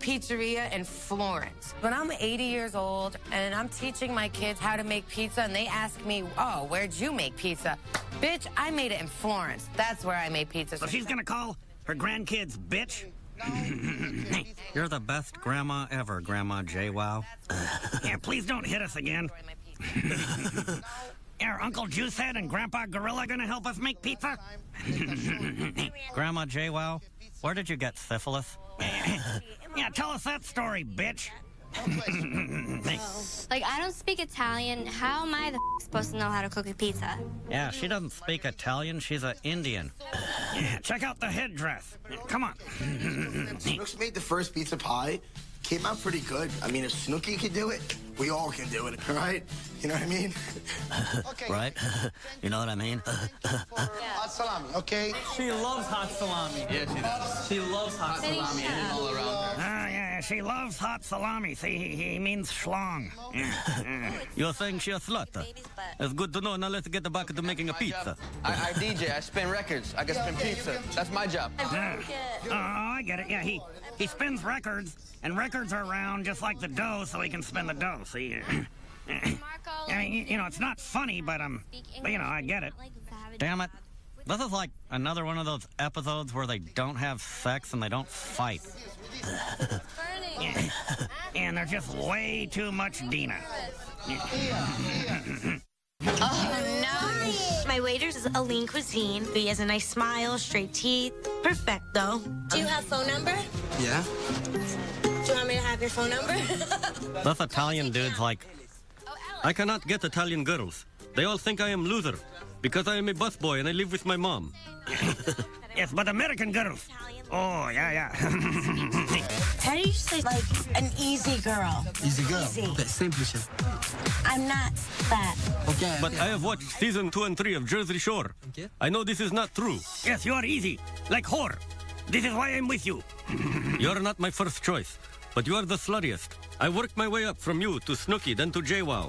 pizzeria in Florence. When I'm 80 years old and I'm teaching my kids how to make pizza and they ask me, oh, where'd you make pizza? Bitch, I made it in Florence. That's where I made pizza. So she's gonna call her grandkids bitch? You're the best grandma ever, Grandma JWoww. Yeah, please don't hit us again. Are Uncle Juicehead and Grandpa Gorilla gonna help us make pizza? Grandma JWoww, where did you get syphilis? Yeah, tell us that story, bitch. Like, I don't speak Italian. How am I the supposed to know how to cook a pizza? Yeah, she doesn't speak Italian. She's an Indian. Yeah, check out the headdress. Come on. Snooks made the first pizza pie. Came out pretty good. I mean, if Snooki could do it, we all can do it, right? You know what I mean? Right? You know what I mean? Hot salami, okay? She loves hot salami. Yeah, she does. She loves hot salami. All around her. Yeah, she loves hot salami. See, he means schlong. You're saying she's a slut? It's good to know. Now let's get back to making a pizza. I DJ. I spin records. I can spin pizza. That's my job. Oh, I get it. Yeah, he spins records, and records are round just like the dough, so he can spin the dough. See, you know, it's not funny, but you know, I get it. Damn it. This is like another one of those episodes where they don't have sex and they don't fight. Yeah. And there's just way too much Dina. Oh, no. My waiter's is a lean cuisine. He has a nice smile, straight teeth. Perfecto. Do you have phone number? Yeah. Do you want me to have your phone number? This Italian dude's like, I cannot get Italian girls. They all think I am loser because I am a busboy and I live with my mom. Yes, but American girls. Oh, yeah. How do you say, like, an easy girl? Easy girl. Easy. Okay, simplice. I'm not fat. Okay. But I have watched season 2 and 3 of Jersey Shore. Okay. I know this is not true. Yes, you are easy, like whore. This is why I'm with you. You're not my first choice, but you are the sluttiest. I worked my way up from you to Snooki, then to JWoww.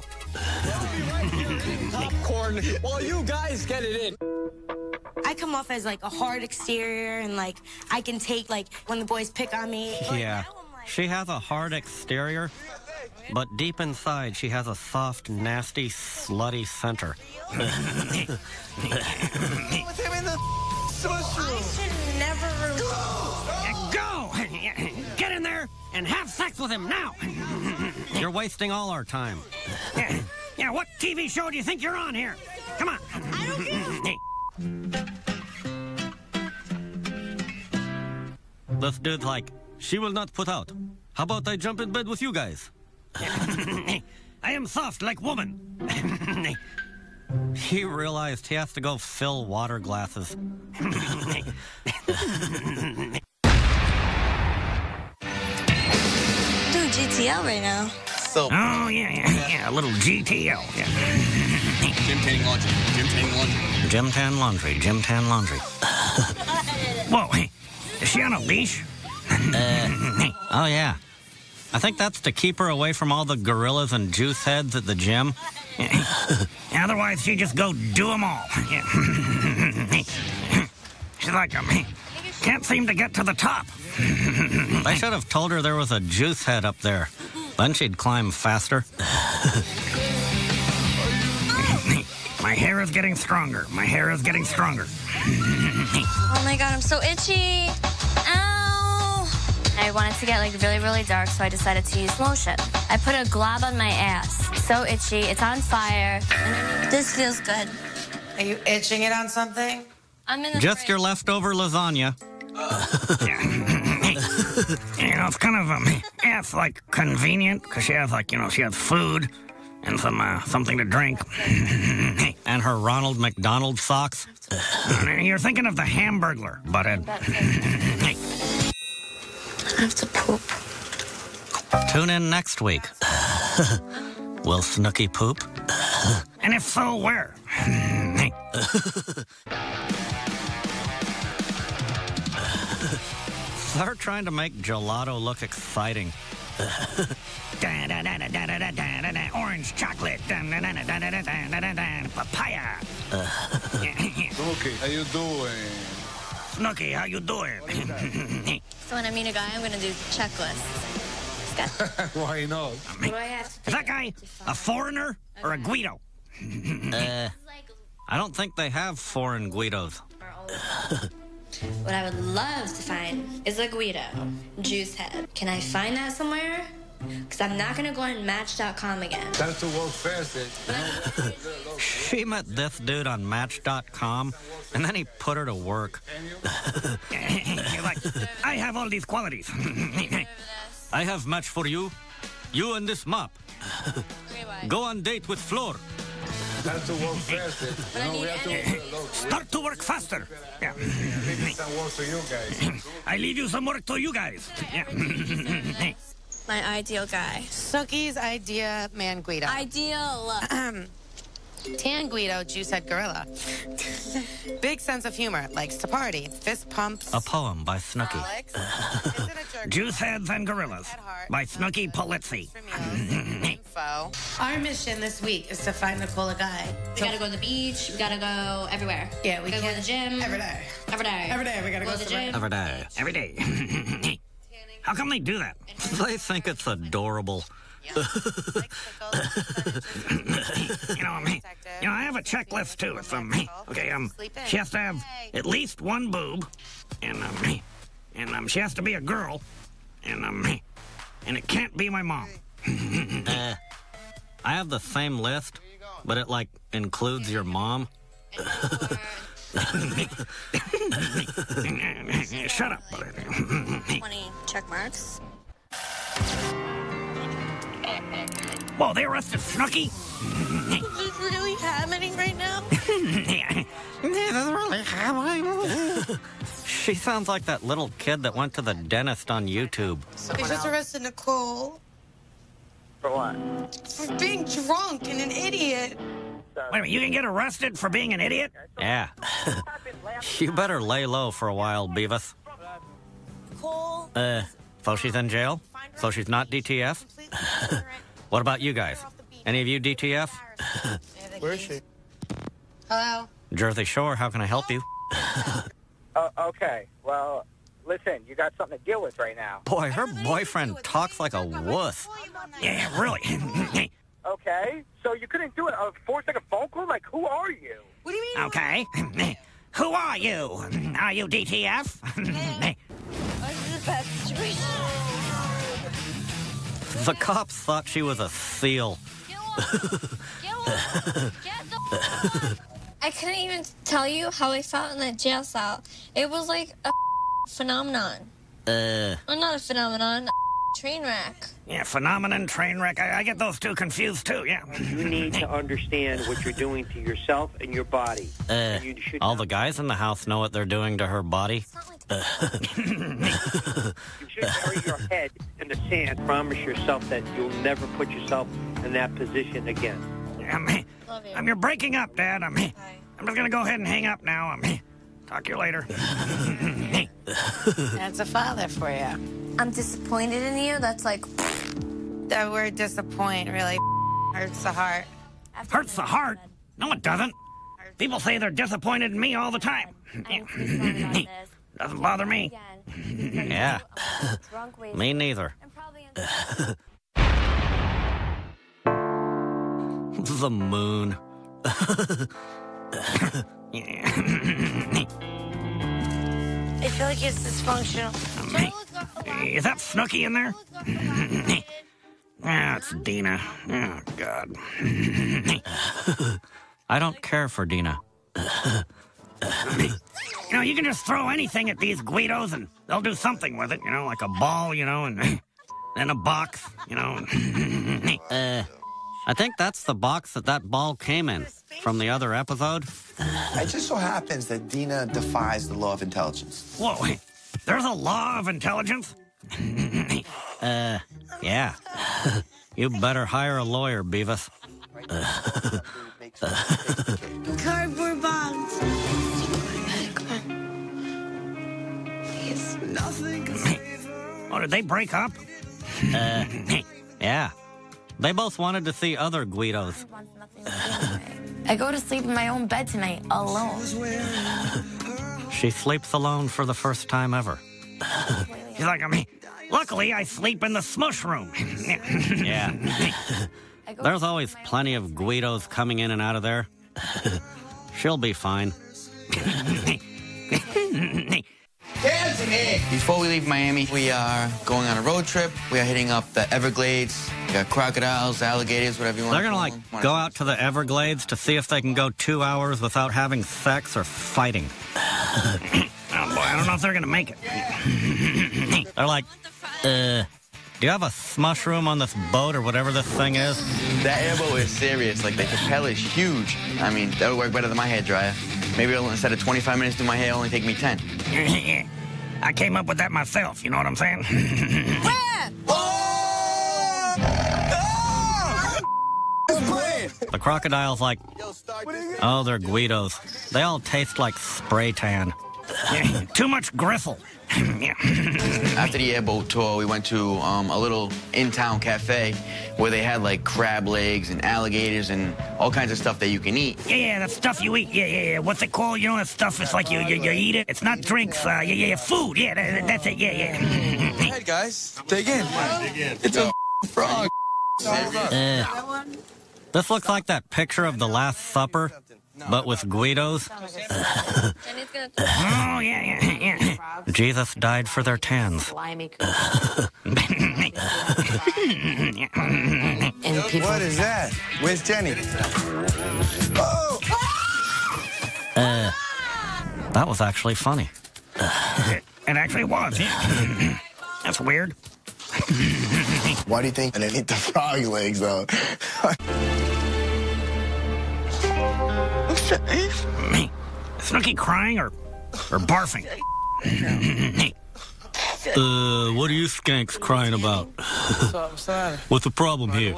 Popcorn. Well, you guys get it in. I come off as, like, a hard exterior, and, like, I can take, like, when the boys pick on me. Yeah, she has a hard exterior, but deep inside she has a soft, nasty, slutty center. I should never... Go! Get in there and have sex with him now! You're wasting all our time. Yeah, what TV show do you think you're on here? Come on. I don't care. This dude's like, she will not put out. How about I jump in bed with you guys? I am soft like woman. He realized he has to go fill water glasses. Doing GTL right now. So. Oh, yeah, a little GTL. Yeah. Gym tanning laundry. Gym tanning laundry. Gym tan laundry. Gym tan laundry. Whoa, is she on a leash? Oh, yeah. I think that's to keep her away from all the gorillas and juice heads at the gym. Otherwise, she'd just go do them all. She's like, can't seem to get to the top. I should have told her there was a juice head up there. Then she'd climb faster. My hair is getting stronger. My hair is getting stronger. Oh my god, I'm so itchy. Ow! I wanted to get like really, really dark, so I decided to use lotion. I put a glob on my ass. So itchy, it's on fire. This feels good. Are you itching it on something? I'm in the Just fridge. your leftover lasagna. You know, it's kind of, it's like convenient, because she has like, she has food and something to drink. And her Ronald McDonald socks. You're thinking of the Hamburglar, butthead. I have to poop. Tune in next week. Will Snooki poop? And if so, where? They're trying to make gelato look exciting. Orange chocolate. Papaya. Snooki, how you doing? Snooki, how you doing? So when I meet a guy, I'm going to do checklists. Why not? Is that guy a foreigner or a Guido? I don't think they have foreign Guidos. What I would love to find is a Guido juice head. Can I find that somewhere? Because I'm not going to go on Match.com again. That's to work fast. She met this dude on Match.com, and then he put her to work. You're like, I have all these qualities. I have match for you. You and this mop. Go on date with Floor. That's to work fast. Start to work faster. Yeah. Maybe some work for you guys. I leave you some work to you guys. Yeah. My ideal guy. Snooki's idea man Guido. Ideal. Tan Guido, juicehead gorilla. Big sense of humor, likes to party, fist pumps. A poem by Snooki. Alex, Juice Heads and Gorillas by Snooki Polizzi. info. Our mission this week is to find Nicole a guy. We gotta go to the beach. We gotta go everywhere. Yeah, we gotta go to the gym. Every day. Every day. Every day we gotta go to the somewhere. gym. Every day. Every day. How come they do that? They think it's adorable. You know, I have a checklist too. It's okay. She has to have at least one boob, and she has to be a girl, and it can't be my mom. I have the same list, but it like includes your mom. Shut up. 20 check marks. Whoa, they arrested Snooki? Is this really happening right now? She sounds like that little kid that went to the dentist on YouTube. They just arrested Nicole. For what? For being drunk and an idiot. Wait a minute, you can get arrested for being an idiot? Yeah. You better lay low for a while, Beavis. Nicole? So she's in jail? So she's not DTF? What about you guys? Any of you DTF? Where is she? Hello? Jersey Shore, how can I help you? Okay, well, listen, you got something to deal with right now. Boy, her boyfriend talks like a wuss. Yeah, really. Okay, so you couldn't do it a 4-second phone call? Like, who are you? What do you mean? Okay. Who are you? Are you DTF? This is a bad situation. The cops thought she was a seal. I couldn't even tell you how I felt in that jail cell. It was like a phenomenon. Well, not a phenomenon, a train wreck. Yeah, phenomenon, train wreck. I get those two confused, too, yeah. You need to understand what you're doing to yourself and your body. You should All the guys in the house know what they're doing to her body. You should bury your head in the sand. Promise yourself that you'll never put yourself in that position again. You're breaking up, Dad. I'm just gonna go ahead and hang up now. Talk to you later. That's a father for you. I'm disappointed in you. That's like... That word disappoint really hurts the heart. Hurts the heart? No, it doesn't. People say they're disappointed in me all the time. Doesn't bother me. Yeah. Me neither. The moon. I feel like it's dysfunctional. Is that Snooki in there? Ah, it's Dina. Oh, God. I don't care for Dina. You can just throw anything at these Guidos and they'll do something with it, like a ball, and then a box, I think that's the box that ball came in from the other episode. It just so happens that Dina defies the law of intelligence. Whoa, there's a law of intelligence? Yeah. You better hire a lawyer, Beavis. Cardboard box. Oh, did they break up? Yeah. They both wanted to see other Guidos. I go to sleep in my own bed tonight, alone. She sleeps alone for the first time ever. She's like, luckily I sleep in the smush room. Yeah. There's always plenty of Guidos coming in and out of there. She'll be fine. Before we leave Miami, we are going on a road trip. We are hitting up the Everglades. We got crocodiles, alligators, whatever you want. They're gonna go out to the Everglades to see if they can go 2 hours without having sex or fighting. Oh boy, I don't know if they're gonna make it. They're like, do you have a smush room on this boat or whatever this thing is? That airboat is serious. Like, the propeller is huge. I mean, that would work better than my hairdryer. Maybe instead of 25 minutes to do my hair, it'll only take me 10. I came up with that myself, you know what I'm saying? The crocodile's like, oh, they're Guidos. They all taste like spray tan. Too much gristle. After the airboat tour, we went to a little in-town cafe where they had, like, crab legs and alligators and all kinds of stuff that you can eat. Yeah, that stuff you eat. Yeah. What's it called? You know that stuff? It's like you eat it. It's not drinks. Food. Yeah, that's it. Yeah. Hey, guys. Dig in. It's a frog. This looks like that picture of the Last Supper, but with Guidos. Oh, yeah. Jesus died for their tans. What is that? Where's Jenny? That was actually funny. It actually was, yeah. That's weird. Why do you think I didn't eat the frog legs, though? Snooki crying or barfing? What are you skanks crying about? What's the problem here?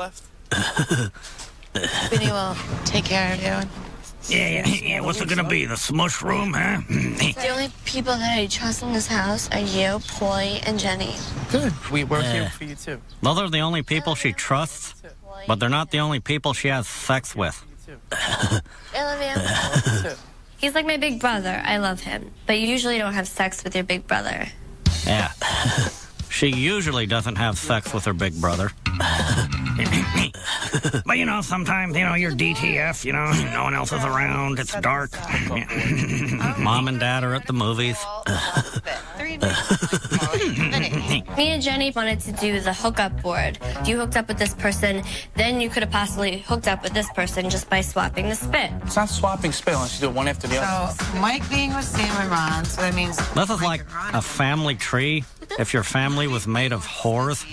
Vinny will take care of you. Yeah. What's it gonna be? The smush room, huh? The only people that I trust in this house are you, Poi, and Jenny. Good. We work here for you, too. Those are the only people she trusts, but they're not the only people she has sex with. I love you. He's like my big brother. I love him. But you usually don't have sex with your big brother. Yeah. She usually doesn't have sex with her big brother. But, sometimes, you're DTF, no one else is around, it's dark. Mom and Dad are at the movies. Me and Jenny wanted to do the hookup board. If you hooked up with this person, then you could have possibly hooked up with this person just by swapping the spit. It's not swapping spit unless you do it one after the other. So, Mike being with Sam and Ron, so that means... This is like a family tree if your family was made of whores.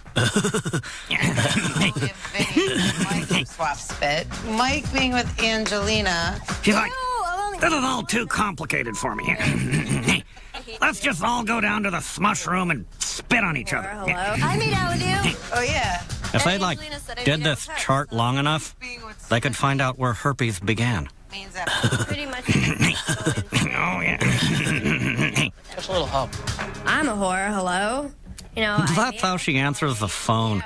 Mike swap spit. Mike being with Angelina. She's like, this is all too complicated for me. Let's just all go down to the smush room and spit on each other. Hello. I made out with you. Oh, yeah. If they, did this chart long enough, they could find out where herpes began. Pretty much. Oh, yeah. Just a little hub. I'm a whore, hello? That's how she answers the phone.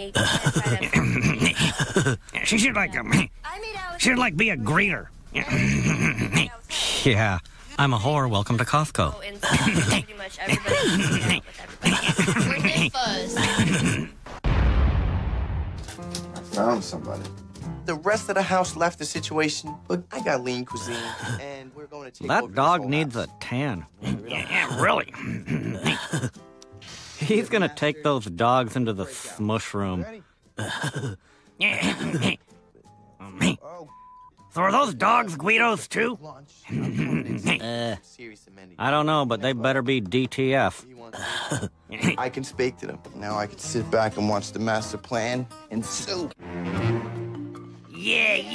She should be a greeter. Yeah, I'm a whore. Welcome to Costco. Pretty much everybody. I found somebody. The rest of the house left the situation, but I got lean cuisine, and we're going to take over That dog this needs whole a tan. Yeah, really. He's gonna take those dogs into the smush room. So are those dogs Guidos, too? I don't know, but they better be DTF. I can speak to them. Now I can sit back and watch the master plan and soup. Yeah.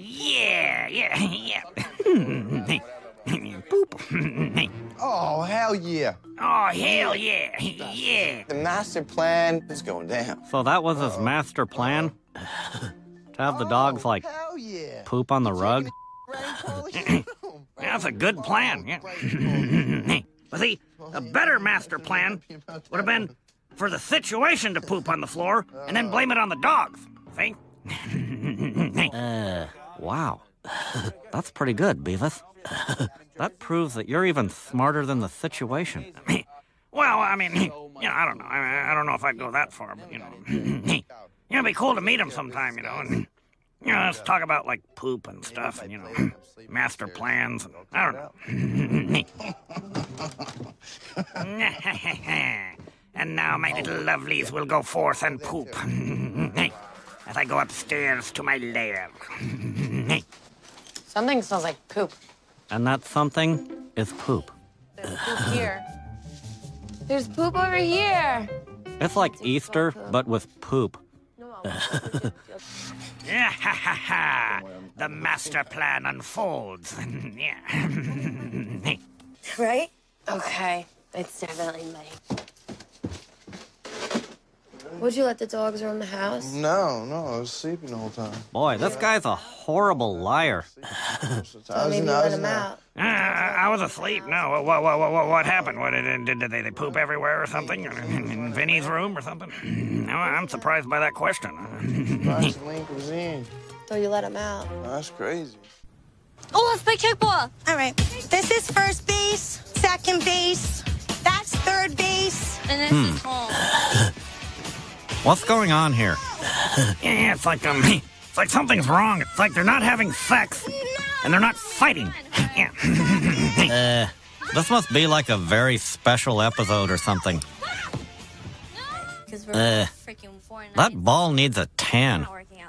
Poop. Oh, hell yeah. Oh, hell yeah. Yeah. The master plan is going down. So that was his master plan? To have the dogs, hell yeah. poop on the rug? That's a good plan. Yeah. But see, a better master plan would have been for the situation to poop on the floor and then blame it on the dogs. See? Wow. That's pretty good, Beavis. That proves that you're even smarter than the situation. Well, Well, I mean, I don't know. I don't know if I'd go that far, but, it'd be cool to meet him sometime, and, let's talk about, like, poop and stuff, and, master plans, and, I don't know. And now my little lovelies will go forth and poop as I go upstairs to my lair. Something smells like poop. And that something is poop. There's poop here. There's poop over here. It's like Easter, but with poop. The master plan unfolds. Right? Okay, it's definitely me. Would you let the dogs roam the house? No, I was sleeping the whole time. Boy, this guy's a horrible liar. So maybe let them out. I was asleep. No, what happened? What did they poop everywhere or something? In Vinny's room or something? No, I'm surprised by that question. Link was in. So you let them out. That's crazy. Oh, let's play kickball. All right. This is first base, second base. That's third base. And this is home. What's going on here? Yeah, it's like something's wrong. It's like they're not having sex, and they're not fighting. Yeah. This must be like a very special episode or something. That ball needs a tan.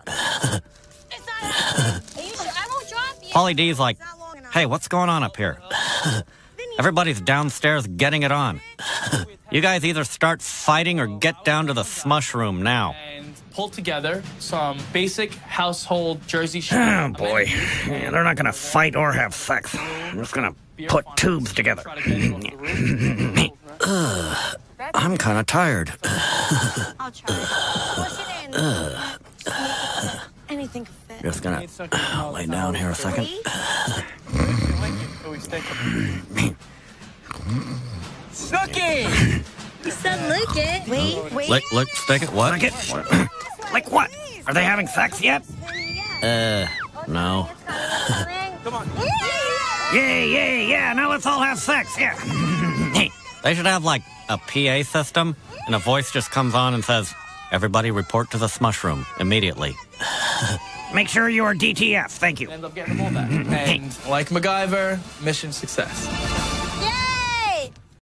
Pauly D's like, hey, what's going on up here? Everybody's downstairs getting it on. You guys either start fighting or get down to the smush room now. And pull together some basic household Jersey shit. Oh, boy. Yeah, they're not going to fight or have sex. I'm just going to put tubes together. I'm kind of tired. I'll try. Anything can fit. Just gonna lay down here a second. Snooki! You said lick it. Wait. Lick, stick it, what? Lick it? Like what? Are they having sex yet? No. Come on. Yeah, now let's all have sex, yeah. They should have, like, a PA system, and a voice just comes on and says, everybody report to the smush room immediately. Make sure you are DTF, thank you. End up getting the ball back. And like MacGyver, mission success.